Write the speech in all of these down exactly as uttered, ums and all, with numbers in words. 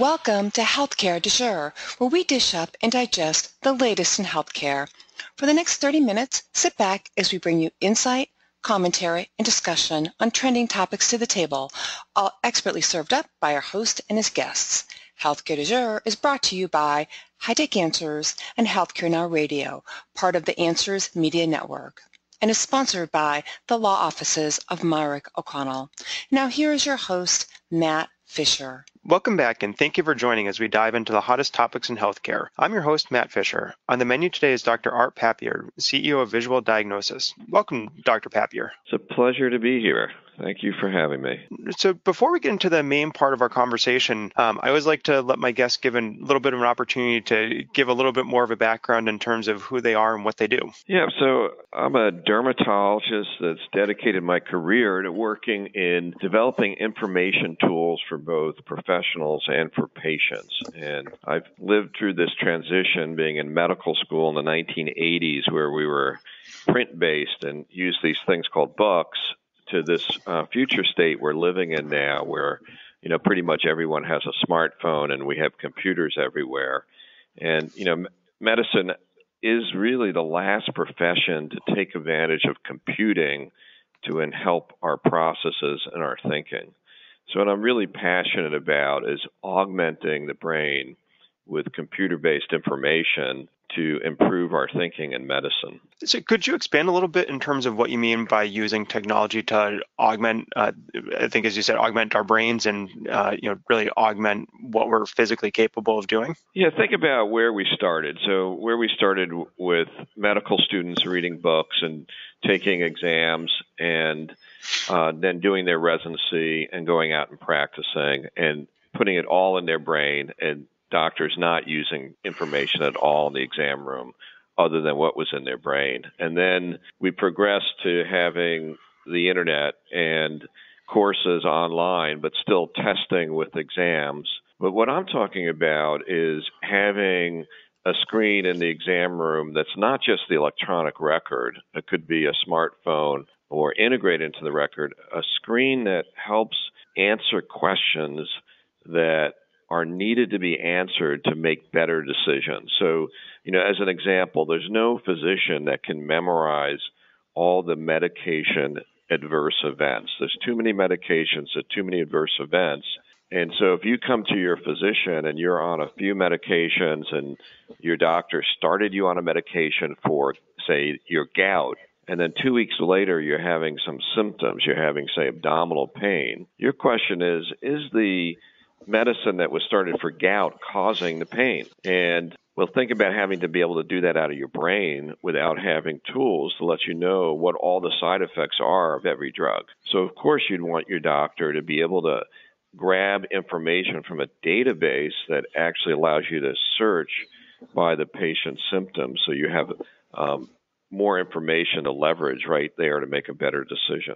Welcome to Healthcare du Jour, where we dish up and digest the latest in healthcare. For the next thirty minutes, sit back as we bring you insight, commentary, and discussion on trending topics to the table, all expertly served up by our host and his guests. Healthcare du Jour is brought to you by High-Tech Answers and Healthcare Now Radio, part of the Answers Media Network, and is sponsored by the law offices of Myrick O'Connell. Now here is your host, Matt Fisher. Welcome back, and thank you for joining as we dive into the hottest topics in healthcare. I'm your host, Matt Fisher. On the menu today is Doctor Art Papier, C E O of Visual Diagnosis. Welcome, Doctor Papier. It's a pleasure to be here. Thank you for having me. So before we get into the main part of our conversation, um, I always like to let my guests give a little bit of an opportunity to give a little bit more of a background in terms of who they are and what they do. Yeah, so I'm a dermatologist that's dedicated my career to working in developing information tools for both professionals and for patients. And I've lived through this transition being in medical school in the nineteen eighties where we were print-based and used these things called books, to this uh, future state we're living in now where, you know, pretty much everyone has a smartphone and we have computers everywhere. And, you know, m- medicine is really the last profession to take advantage of computing to help our processes and our thinking. So what I'm really passionate about is augmenting the brain with computer-based information to improve our thinking in medicine. So could you expand a little bit in terms of what you mean by using technology to augment, uh, I think as you said, augment our brains and, uh, you know, really augment what we're physically capable of doing? Yeah, think about where we started. So where we started w- with medical students reading books and taking exams and uh, then doing their residency and going out and practicing and putting it all in their brain, and doctors not using information at all in the exam room other than what was in their brain. And then we progressed to having the internet and courses online, but still testing with exams. But what I'm talking about is having a screen in the exam room that's not just the electronic record. It could be a smartphone or integrated into the record, a screen that helps answer questions that are needed to be answered to make better decisions. So, you know, as an example, there's no physician that can memorize all the medication adverse events. There's too many medications, there's too many adverse events. And so if you come to your physician and you're on a few medications and your doctor started you on a medication for, say, your gout, and then two weeks later you're having some symptoms, you're having, say, abdominal pain, your question is, is the medicine that was started for gout causing the pain? And well, think about having to be able to do that out of your brain without having tools to let you know what all the side effects are of every drug. So of course you'd want your doctor to be able to grab information from a database that actually allows you to search by the patient's symptoms, so you have um, more information to leverage right there to make a better decision.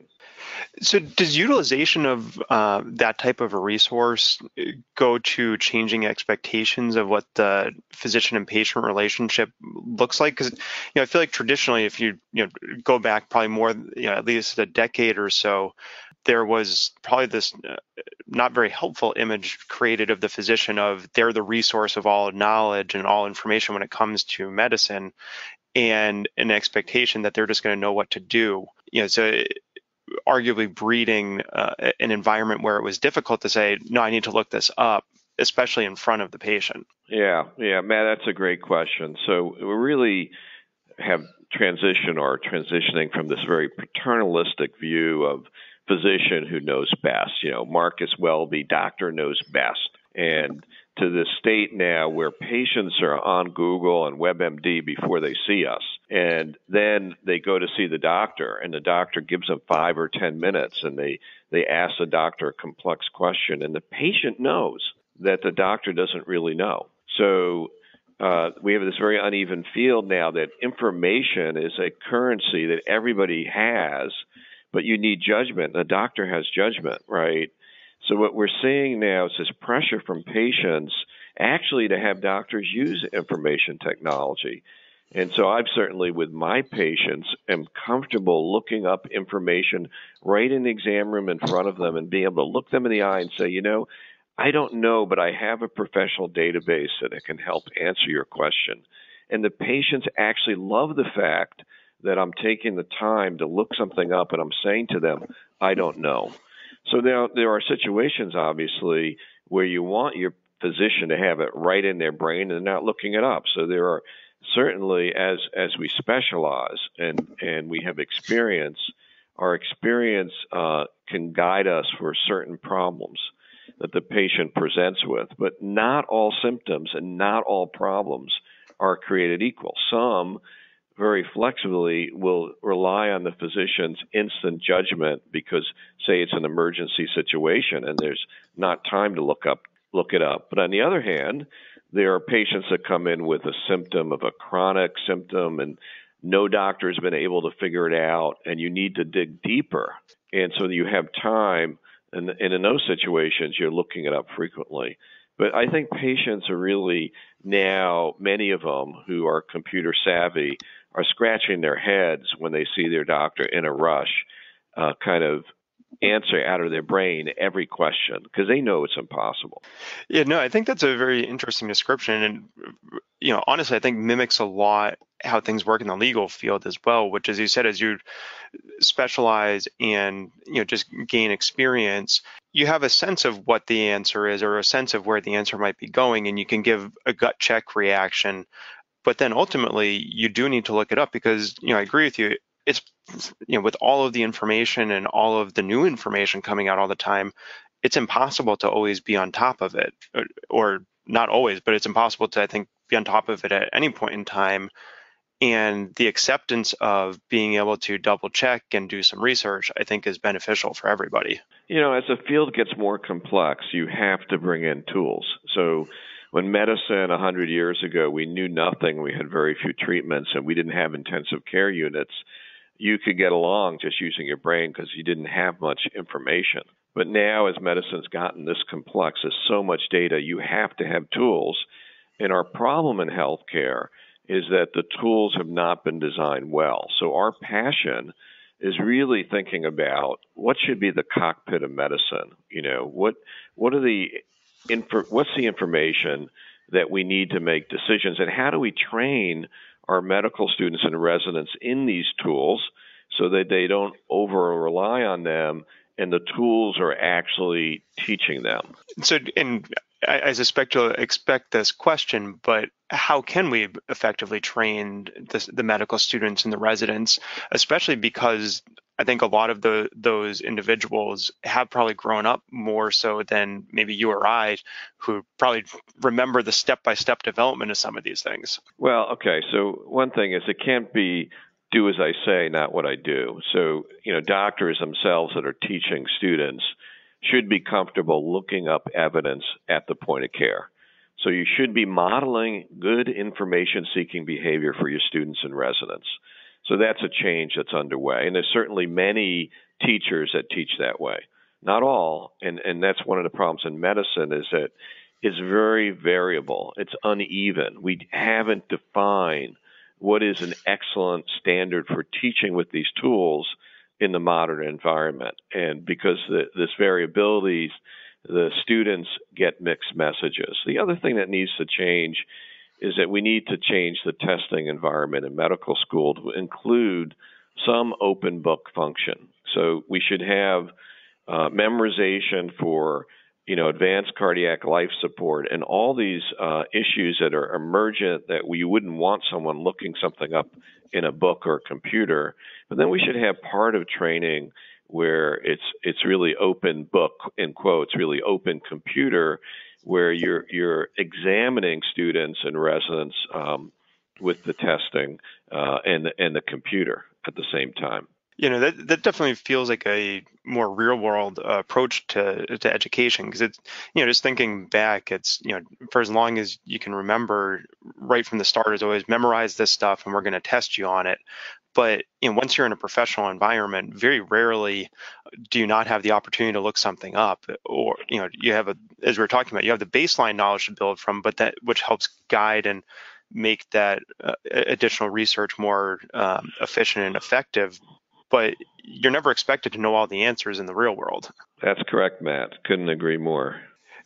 So does utilization of uh, that type of a resource go to changing expectations of what the physician and patient relationship looks like? Because, you know, I feel like traditionally, if you, you know, go back probably more, you know, at least a decade or so, there was probably this uh, not very helpful image created of the physician of they're the resource of all knowledge and all information when it comes to medicine, and an expectation that they're just going to know what to do. You know, so arguably breeding uh, an environment where it was difficult to say, no, I need to look this up, especially in front of the patient. Yeah, yeah, Matt, that's a great question. So we really have transitioned or transitioning from this very paternalistic view of physician who knows best, you know, Marcus Welby, doctor knows best, and to this state now where patients are on Google and WebMD before they see us. And then they go to see the doctor, and the doctor gives them five or ten minutes, and they, they ask the doctor a complex question, and the patient knows that the doctor doesn't really know. So uh, we have this very uneven field now that information is a currency that everybody has, but you need judgment. The doctor has judgment, right? So what we're seeing now is this pressure from patients actually to have doctors use information technology. And so I've certainly, with my patients, am comfortable looking up information right in the exam room in front of them and being able to look them in the eye and say, you know, I don't know, but I have a professional database that can help answer your question. And the patients actually love the fact that I'm taking the time to look something up and I'm saying to them, I don't know. So there, there are situations, obviously, where you want your physician to have it right in their brain and not looking it up. So there are certainly, as as we specialize and, and we have experience, our experience uh, can guide us for certain problems that the patient presents with. But not all symptoms and not all problems are created equal. Some very flexibly will rely on the physician's instant judgment because, say, it's an emergency situation and there's not time to look up look it up. But on the other hand, there are patients that come in with a symptom of a chronic symptom and no doctor has been able to figure it out, and you need to dig deeper. And so you have time, and, and in those situations, you're looking it up frequently. But I think patients are really now, many of them who are computer savvy, are scratching their heads when they see their doctor in a rush, uh, kind of answer out of their brain every question because they know it's impossible. Yeah, no, I think that's a very interesting description. And, you know, honestly, I think mimics a lot how things work in the legal field as well, which, as you said, as you specialize and, you know, just gain experience, you have a sense of what the answer is or a sense of where the answer might be going, and you can give a gut check reaction. But then ultimately, you do need to look it up because, you know, I agree with you. It's, you know, with all of the information and all of the new information coming out all the time, it's impossible to always be on top of it, or, or not always, but it's impossible to, I think, be on top of it at any point in time. And the acceptance of being able to double check and do some research, I think, is beneficial for everybody. You know, as the field gets more complex, you have to bring in tools. So when medicine one hundred years ago, we knew nothing, we had very few treatments, and we didn't have intensive care units, you could get along just using your brain because you didn't have much information. But now, as medicine's gotten this complex, there's so much data, you have to have tools. And our problem in healthcare is that the tools have not been designed well. So our passion is really thinking about what should be the cockpit of medicine. You know, what what are the info, what's the information that we need to make decisions, and how do we train our medical students and residents in these tools so that they don't over rely on them and the tools are actually teaching them. So, and I, I suspect you'll expect this question, but how can we effectively train the, the medical students and the residents, especially because I think a lot of the those individuals have probably grown up more so than maybe you or I, who probably remember the step-by-step development of some of these things. Well, okay, so one thing is it can't be do as I say, not what I do. So, you know, doctors themselves that are teaching students should be comfortable looking up evidence at the point of care. So you should be modeling good information-seeking behavior for your students and residents. So that's a change that's underway. And there's certainly many teachers that teach that way. Not all, and, and that's one of the problems in medicine is that it's very variable. It's uneven. We haven't defined what is an excellent standard for teaching with these tools in the modern environment. And because the, this variability, the students get mixed messages. The other thing that needs to change is that we need to change the testing environment in medical school to include some open book function. So we should have uh, memorization for, you know, advanced cardiac life support and all these uh, issues that are emergent that we wouldn't want someone looking something up in a book or a computer. But then we should have part of training where it's it's really open book, in quotes, really open computer, where you're you're examining students and residents um, with the testing uh, and the, and the computer at the same time. You know, that that definitely feels like a more real world uh, approach to to education, because it's, you know, just thinking back, it's, you know, for as long as you can remember, right from the start is always memorize this stuff and we're going to test you on it. But, you know, once you're in a professional environment, very rarely do you not have the opportunity to look something up, or, you know, you have a, as we were talking about, you have the baseline knowledge to build from, but that which helps guide and make that uh, additional research more um, efficient and effective. But you're never expected to know all the answers in the real world. That's correct, Matt. Couldn't agree more.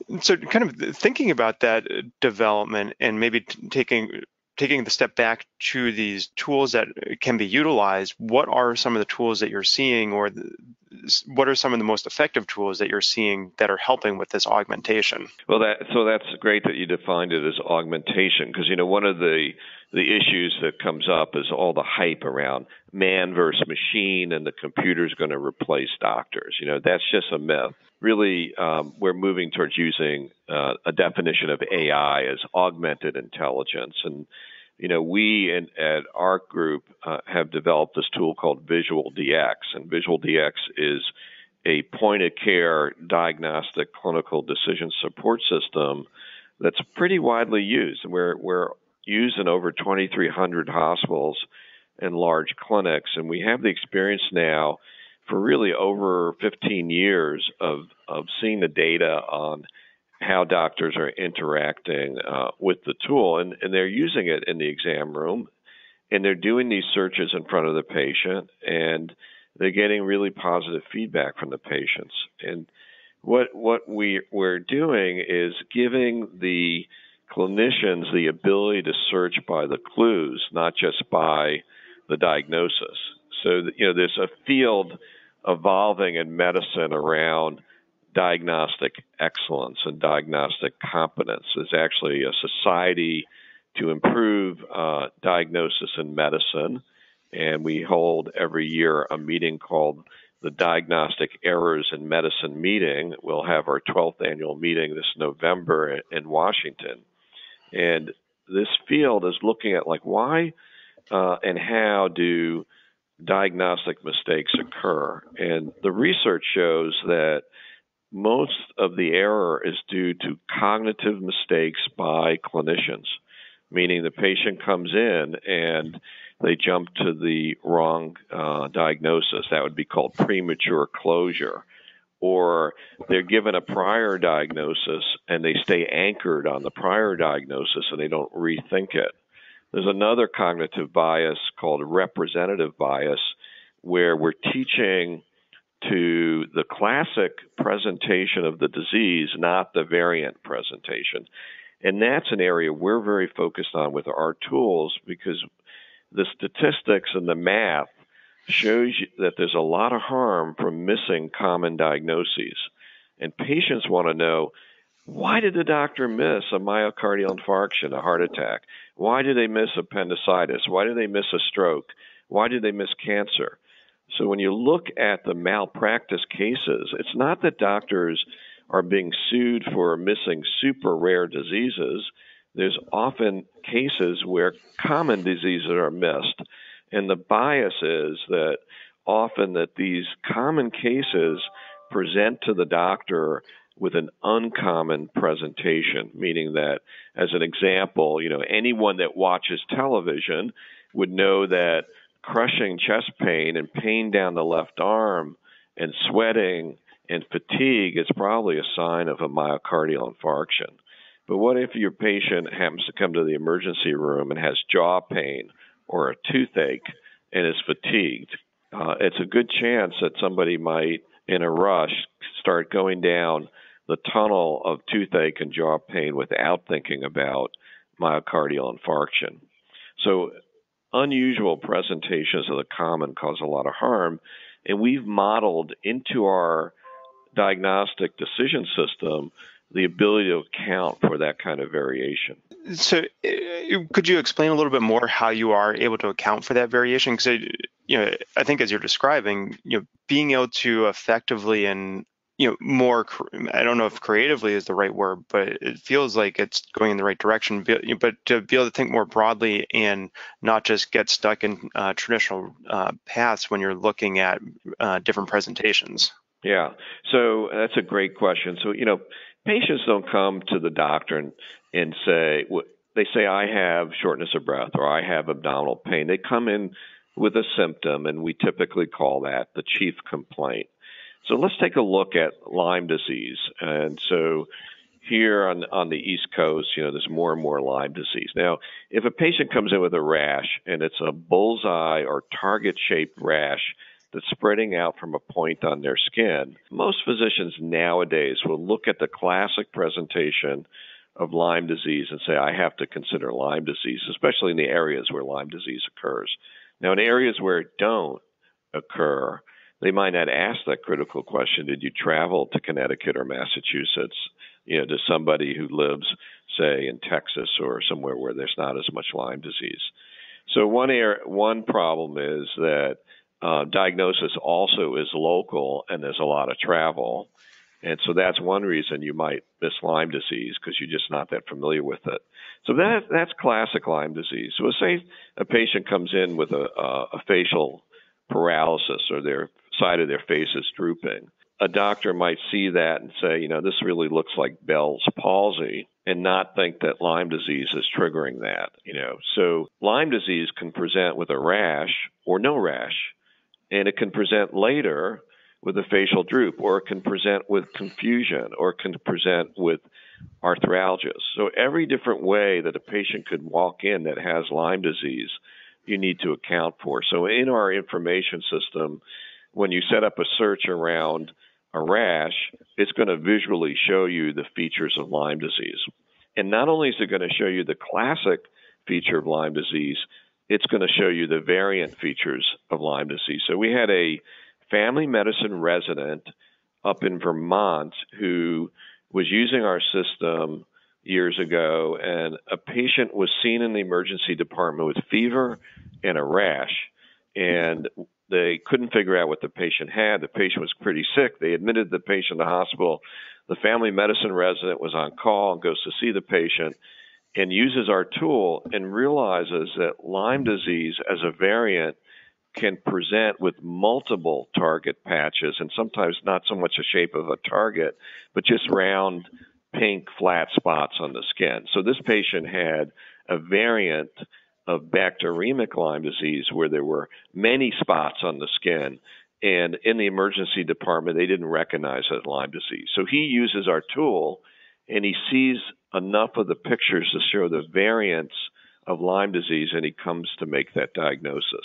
So kind of thinking about that development and maybe t- taking taking the step back to these tools that can be utilized, what are some of the tools that you're seeing, or the, what are some of the most effective tools that you're seeing that are helping with this augmentation? Well, that so that's great that you defined it as augmentation, because you know one of the the issues that comes up is all the hype around man versus machine, and the computer's going to replace doctors. You know, that's just a myth. Really, um, we're moving towards using uh, a definition of A I as augmented intelligence, and you know, we in, at our group uh, have developed this tool called Visual D X, and Visual D X is a point-of-care diagnostic clinical decision support system that's pretty widely used. We're, we're used in over twenty-three hundred hospitals and large clinics, and we have the experience now for really over fifteen years of, of seeing the data on how doctors are interacting uh, with the tool, and, and they're using it in the exam room, and they're doing these searches in front of the patient, and they're getting really positive feedback from the patients. And what what we we're doing is giving the clinicians the ability to search by the clues, not just by the diagnosis. So you know, there's a field evolving in medicine around diagnostic excellence and diagnostic competence. There's actually a society to improve uh, diagnosis in medicine, and we hold every year a meeting called the Diagnostic Errors in Medicine meeting. We'll have our twelfth annual meeting this November in Washington. And this field is looking at like why uh, and how do diagnostic mistakes occur. And the research shows that most of the error is due to cognitive mistakes by clinicians, meaning the patient comes in and they jump to the wrong uh, diagnosis. That would be called premature closure. Or they're given a prior diagnosis and they stay anchored on the prior diagnosis and they don't rethink it. There's another cognitive bias called representative bias, where we're teaching to the classic presentation of the disease, not the variant presentation. And that's an area we're very focused on with our tools, because the statistics and the math shows you that there's a lot of harm from missing common diagnoses. And patients want to know, why did the doctor miss a myocardial infarction, a heart attack? Why did they miss appendicitis? Why did they miss a stroke? Why did they miss cancer? So when you look at the malpractice cases, it's not that doctors are being sued for missing super rare diseases. There's often cases where common diseases are missed. And the bias is that often that these common cases present to the doctor with an uncommon presentation, meaning that, as an example, you know, anyone that watches television would know that crushing chest pain and pain down the left arm and sweating and fatigue is probably a sign of a myocardial infarction. But what if your patient happens to come to the emergency room and has jaw pain or a toothache and is fatigued? Uh, it's a good chance that somebody might, in a rush, start going down the tunnel of toothache and jaw pain without thinking about myocardial infarction. So unusual presentations of the common cause a lot of harm, and we've modeled into our diagnostic decision system the ability to account for that kind of variation. So uh, could you explain a little bit more how you are able to account for that variation? Because, you know, I think as you're describing, you know, being able to effectively and, you know, more, I don't know if creatively is the right word, but it feels like it's going in the right direction, but to be able to think more broadly and not just get stuck in uh, traditional uh, paths when you're looking at uh, different presentations. Yeah, so that's a great question. So, you know, patients don't come to the doctor and, and say, they say, I have shortness of breath or I have abdominal pain. They come in with a symptom, and we typically call that the chief complaint. So let's take a look at Lyme disease. And so here on, on the East Coast, you know, there's more and more Lyme disease. Now, if a patient comes in with a rash and it's a bullseye or target-shaped rash that's spreading out from a point on their skin. Most physicians nowadays will look at the classic presentation of Lyme disease and say, I have to consider Lyme disease, especially in the areas where Lyme disease occurs. Now, in areas where it don't occur, they might not ask that critical question, did you travel to Connecticut or Massachusetts, you know, to somebody who lives, say, in Texas or somewhere where there's not as much Lyme disease? So one air, one problem is that uh, diagnosis also is local and there's a lot of travel. And so that's one reason you might miss Lyme disease, because you're just not that familiar with it. So that that's classic Lyme disease. So say a patient comes in with a, a, a facial paralysis or their side of their face is drooping. A doctor might see that and say, you know, this really looks like Bell's palsy, and not think that Lyme disease is triggering that, you know. So Lyme disease can present with a rash or no rash, and it can present later with a facial droop, or it can present with confusion, or it can present with arthralgias. So every different way that a patient could walk in that has Lyme disease, you need to account for. So in our information system, when you set up a search around a rash, it's going to visually show you the features of Lyme disease. And not only is it going to show you the classic feature of Lyme disease, it's going to show you the variant features of Lyme disease. So we had a family medicine resident up in Vermont who was using our system years ago, and a patient was seen in the emergency department with fever and a rash, and they couldn't figure out what the patient had. The patient was pretty sick. They admitted the patient to the hospital. The family medicine resident was on call and goes to see the patient and uses our tool and realizes that Lyme disease as a variant can present with multiple target patches, and sometimes not so much the shape of a target, but just round, pink, flat spots on the skin. So this patient had a variant of bacteremic Lyme disease where there were many spots on the skin, and in the emergency department, they didn't recognize it as Lyme disease. So he uses our tool, and he sees enough of the pictures to show the variants of Lyme disease, and he comes to make that diagnosis.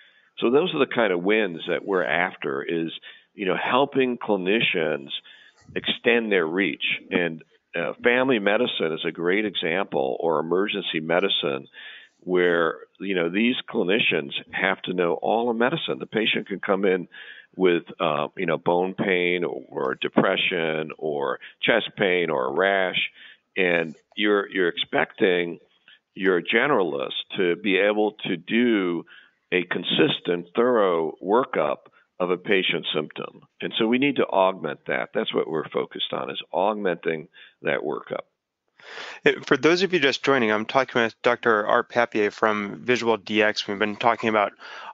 So those are the kind of wins that we're after, is, you know, helping clinicians extend their reach. And uh, family medicine is a great example, or emergency medicine, where, you know, these clinicians have to know all of medicine. The patient can come in with, uh, you know, bone pain or, or depression or chest pain or a rash, and you're you're expecting your generalist to be able to do a consistent, thorough workup of a patient's symptom. And so we need to augment that. That's what we're focused on, is augmenting that workup. For those of you just joining, I'm talking with Doctor Art Papier from Visual D X. We've been talking about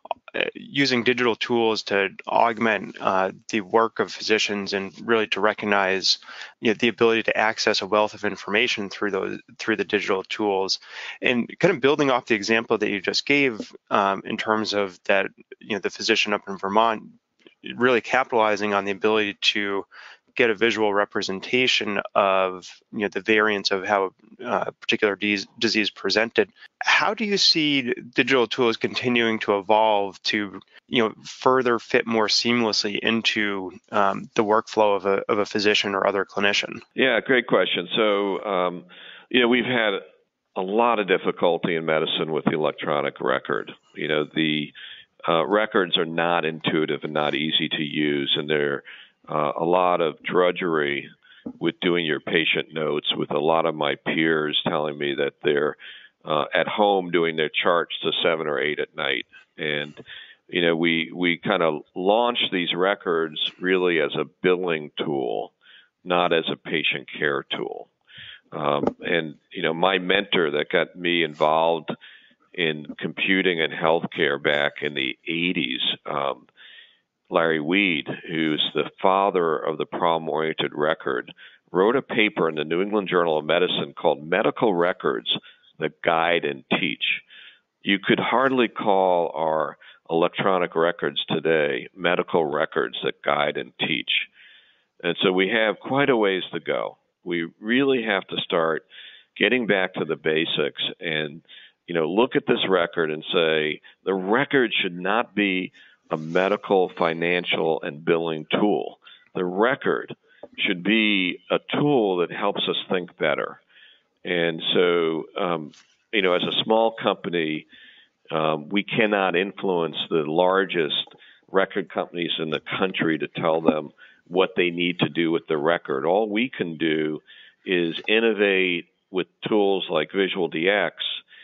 using digital tools to augment uh, the work of physicians and really to recognize, you know, the ability to access a wealth of information through those through the digital tools. And kind of building off the example that you just gave um, in terms of that, you know, the physician up in Vermont really capitalizing on the ability to get a visual representation of, you know, the variants of how a particular disease, disease presented. How do you see digital tools continuing to evolve to, you know, further fit more seamlessly into um, the workflow of a, of a physician or other clinician? Yeah, great question. So, um, you know, we've had a lot of difficulty in medicine with the electronic record. You know, the uh, records are not intuitive and not easy to use, and they're Uh, a lot of drudgery with doing your patient notes, with a lot of my peers telling me that they're uh, at home doing their charts to seven or eight at night. And, you know, we, we kind of launched these records really as a billing tool, not as a patient care tool. Um, and, you know, my mentor that got me involved in computing and healthcare back in the eighties, um, Larry Weed, who's the father of the problem-oriented record, wrote a paper in the New England Journal of Medicine called Medical Records That Guide and Teach. You could hardly call our electronic records today medical records that guide and teach. And so we have quite a ways to go. We really have to start getting back to the basics and, you know, look at this record and say the record should not be a medical, financial, and billing tool. The record should be a tool that helps us think better. And so, um, you know, as a small company, um, we cannot influence the largest record companies in the country to tell them what they need to do with the record. All we can do is innovate with tools like Visual D X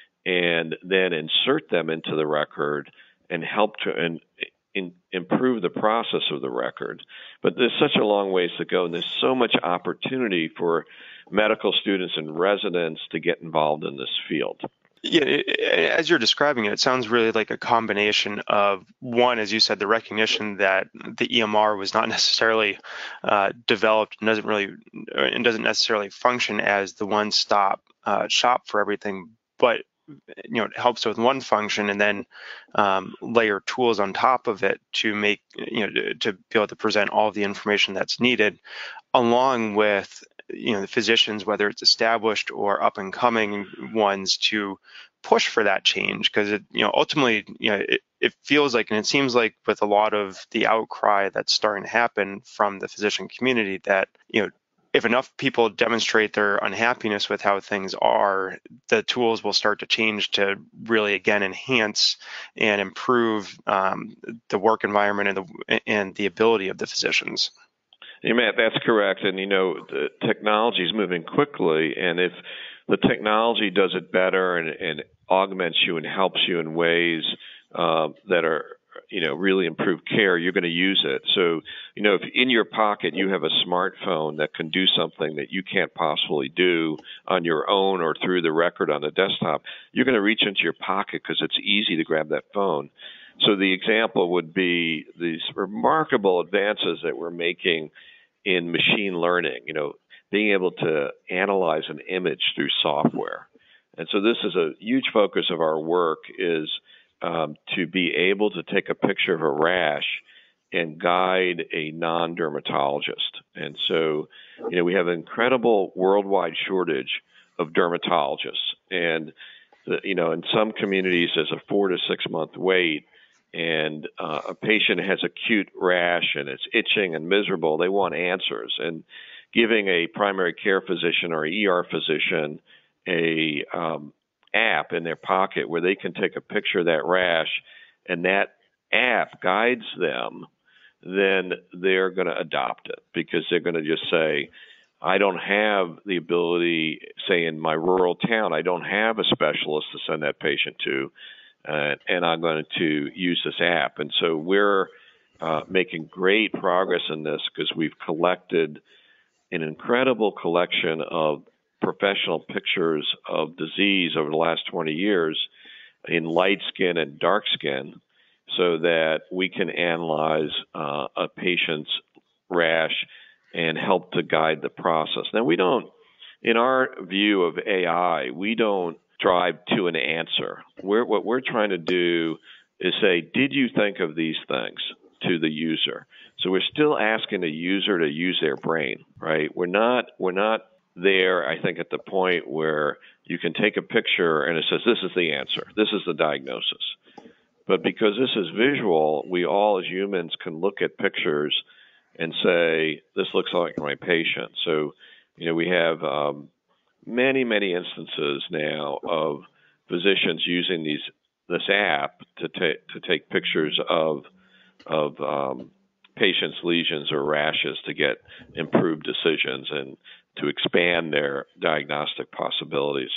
and then insert them into the record and help to and in, improve the process of the record. But there's such a long ways to go, and there's so much opportunity for medical students and residents to get involved in this field. Yeah, it, as you're describing it, it sounds really like a combination of, one, as you said, the recognition that the E M R was not necessarily uh, developed and doesn't really and doesn't necessarily function as the one-stop uh, shop for everything, but you know, it helps with one function, and then um, layer tools on top of it to make, you know, to, to be able to present all of the information that's needed, along with, you know, the physicians, whether it's established or up and coming ones, to push for that change. Because it, you know, ultimately, you know, it, it feels like, and it seems like with a lot of the outcry that's starting to happen from the physician community, that, you know, if enough people demonstrate their unhappiness with how things are, the tools will start to change to really, again, enhance and improve um, the work environment and the and the ability of the physicians. Yeah, Matt, that's correct. And, you know, the technology is moving quickly. And if the technology does it better and, and augments you and helps you in ways uh, that are, you know, really improve care, you're going to use it. So, you know, if in your pocket you have a smartphone that can do something that you can't possibly do on your own or through the record on the desktop, you're going to reach into your pocket because it's easy to grab that phone. So the example would be these remarkable advances that we're making in machine learning, you know, being able to analyze an image through software. And so this is a huge focus of our work, is um, to be able to take a picture of a rash and guide a non-dermatologist. And so, you know, we have an incredible worldwide shortage of dermatologists. And, the, you know, in some communities, there's a four to six month wait, and uh, a patient has acute rash and it's itching and miserable. They want answers. And giving a primary care physician or E R physician a um, app in their pocket where they can take a picture of that rash and that app guides them, then they're going to adopt it, because they're going to just say, I don't have the ability, say in my rural town, I don't have a specialist to send that patient to, uh, and I'm going to use this app. And so we're uh, making great progress in this, because we've collected an incredible collection of professional pictures of disease over the last twenty years in light skin and dark skin, so that we can analyze uh, a patient's rash and help to guide the process. Now, we don't, in our view of A I, we don't drive to an answer. We're, what we're trying to do is say, did you think of these things, to the user? So we're still asking the user to use their brain, right? We're not, we're not there, I think, at the point where you can take a picture and it says, this is the answer, this is the diagnosis. But because this is visual, we all as humans can look at pictures and say, this looks like my patient. So, you know, we have um, many, many instances now of physicians using these this app to take to take pictures of of um, patients' lesions or rashes to get improved decisions and to expand their diagnostic possibilities.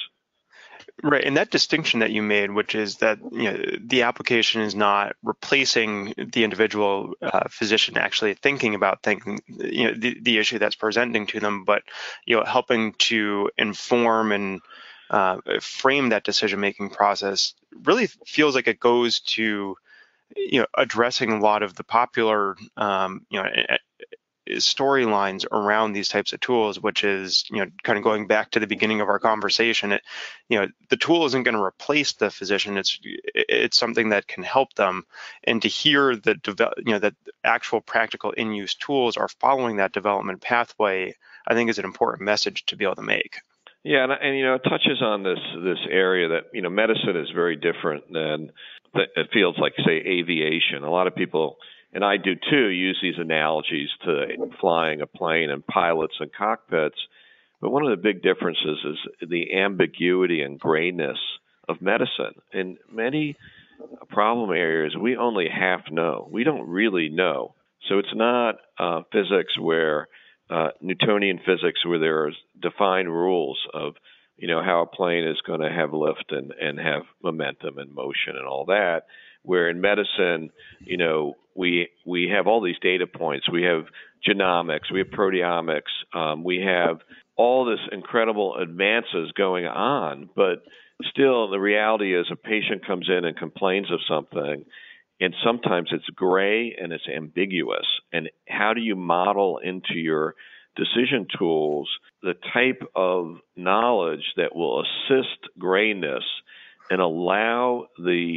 Right, and that distinction that you made, which is that, you know, the application is not replacing the individual uh, physician actually thinking about thinking, you know, the, the issue that's presenting to them, but, you know, helping to inform and uh, frame that decision-making process, really feels like it goes to, you know, addressing a lot of the popular, um, you know, storylines around these types of tools, which is, you know, kind of going back to the beginning of our conversation. It, you know, the tool isn't going to replace the physician. It's it's something that can help them. And to hear the develop, you know, that actual practical in-use tools are following that development pathway, I think is an important message to be able to make. Yeah, and, and you know, it touches on this this area that you know, medicine is very different than the fields like, say, aviation. A lot of people, and I do too, use these analogies to flying a plane and pilots and cockpits. But one of the big differences is the ambiguity and grayness of medicine. In many problem areas, we only half know. We don't really know. So it's not uh, physics where uh, Newtonian physics where there are defined rules of, you know, how a plane is going to have lift and, and have momentum and motion and all that. Where in medicine, you know, we we have all these data points. We have genomics, we have proteomics, um, we have all this incredible advances going on, but still the reality is a patient comes in and complains of something, and sometimes it's gray and it's ambiguous. And how do you model into your decision tools the type of knowledge that will assist grayness and allow the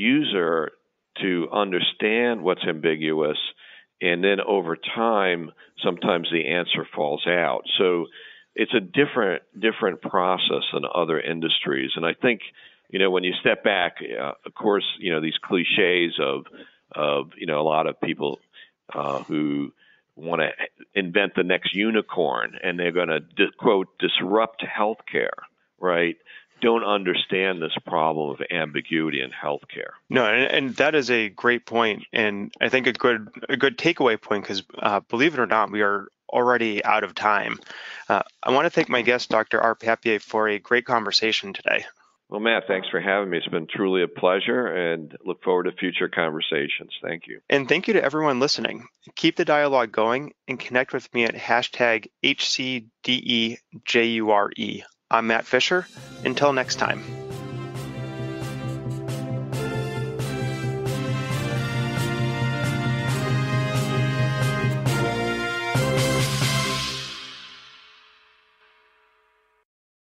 user to understand what's ambiguous, and then over time, sometimes the answer falls out. So it's a different different process than other industries. And I think, you know, when you step back, uh, of course, you know, these cliches of, of you know, a lot of people uh, who want to invent the next unicorn and they're going to, di- quote, disrupt healthcare, right? Don't understand this problem of ambiguity in healthcare. No, and, and that is a great point, and I think a good a good takeaway point, because uh, believe it or not, we are already out of time. Uh, I want to thank my guest, Doctor Art Papier, for a great conversation today. Well, Matt, thanks for having me. It's been truly a pleasure, and look forward to future conversations. Thank you. And thank you to everyone listening. Keep the dialogue going and connect with me at hashtag H C D E J U R E. I'm Matt Fisher. Until next time.